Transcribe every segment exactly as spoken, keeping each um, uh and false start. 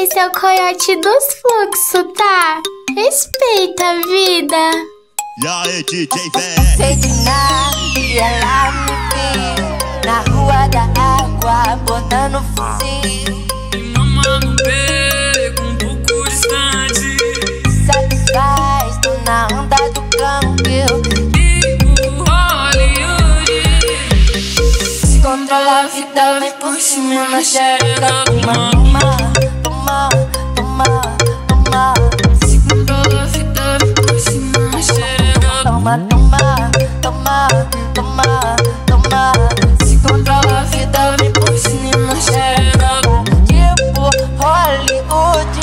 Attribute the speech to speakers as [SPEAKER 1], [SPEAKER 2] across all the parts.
[SPEAKER 1] esse é o coiote dos fluxos, tá? Respeita a vida.
[SPEAKER 2] E aí, D J V R?
[SPEAKER 3] Sei de nada e ela me viu na rua da água, botando fuzil.
[SPEAKER 4] E mamá no beco, um pouco distante.
[SPEAKER 3] Satisfaz, tô na onda do câmbio.
[SPEAKER 4] Ligo Hollywood.
[SPEAKER 3] Se controla a vida, vem por cima na xereca. Toma, toma, toma, toma.
[SPEAKER 4] Se controla a vida, vem por cima na xereca.
[SPEAKER 3] Toma, toma, toma, toma, toma. Se controla a vida, vem por cima na xereca. Tipo Hollywood.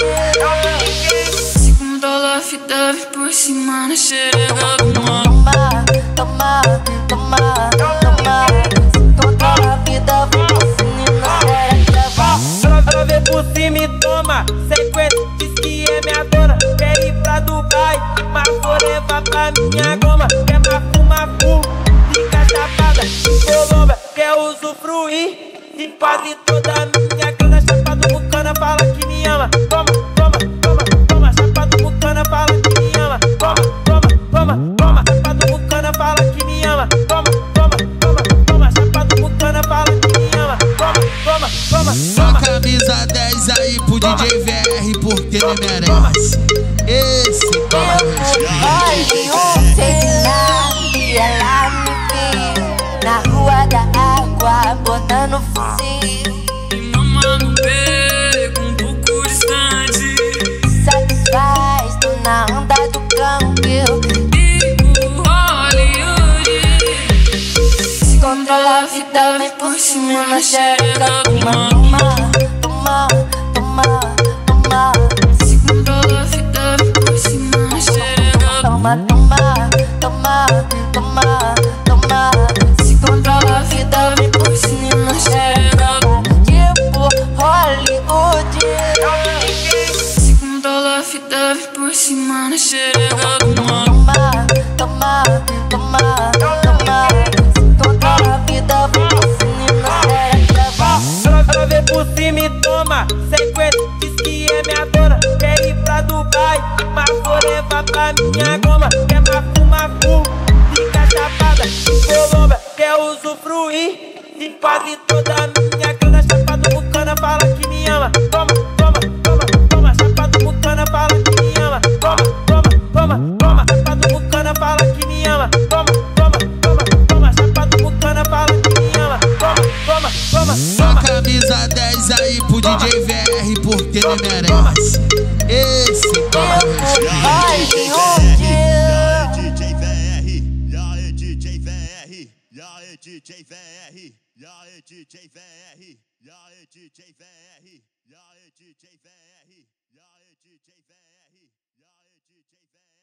[SPEAKER 4] Se controla a vida, vem por cima na xereca.
[SPEAKER 3] Toma, toma, toma, toma. Se controla a vida, vem por cima na xereca.
[SPEAKER 5] Ela vem por cima e toma sequência, diz que é minha dona. Quer ir pra Dubai, mas vou levar pra minha goma. Quer mafuma full, fica chapada, colomba. Quer usufruir de quase toda a minha grana. Chapa do Mucana fala que me ama. Toma, toma, toma, toma. Chapa do Mucana fala que me ama. Toma, toma, toma, toma. Chapa do Mucana fala que me ama. Toma, toma, toma, toma. Chapa do Mucana fala que me ama. Toma, toma, toma,
[SPEAKER 2] Só camisa dez aí pro D J V R, porque ele merece. Esse toma
[SPEAKER 3] Hollywood, sei de nada e ela me viu na rua da água, botando fuzil.
[SPEAKER 4] E mamá no beco, um pouco distante.
[SPEAKER 3] Satisfaz, tô na onda do câmbio.
[SPEAKER 4] Ligo Hollywood.
[SPEAKER 3] Se controla a vida, vem por cima na xereca. Toma, toma, toma, toma.
[SPEAKER 4] Se controla a vida, vem por cima na xereca.
[SPEAKER 3] Toma, toma, toma, toma, toma. Se controla a vida, vem por cima na xereca. Tipo Hollywood.
[SPEAKER 4] Se controla a vida, vem por cima na xereca.
[SPEAKER 3] Toma, toma, toma, toma. Se controla a vida, vem por cima na xereca.
[SPEAKER 5] ela vem por cima e toma sequência, diz que é minha dona. Quer ir pra Dubai, mas vou levar pra minha goma. Quer mafuma full, fica chapada, colomba. Quer usufruir de quase toda a minha grana. Chapa do Mucana fala que me ama. Toma, toma, toma, toma. Chapa do Mucana fala que me ama. Toma, toma, toma, toma. Chapa do Mucana fala que me ama. Toma, toma, toma, toma. Chapa do Mucana fala que me ama. Toma, toma, toma,
[SPEAKER 2] Só
[SPEAKER 5] toma.
[SPEAKER 2] camisa dez aí pro D J V R, porque ele merece. Esse toma
[SPEAKER 3] Hollywood.
[SPEAKER 2] D J V R, e aí D J V R, e aí D J V R, e aí D J V R, e aí D J V R, e aí D J V R, e aí D J V R, e aí D J V R.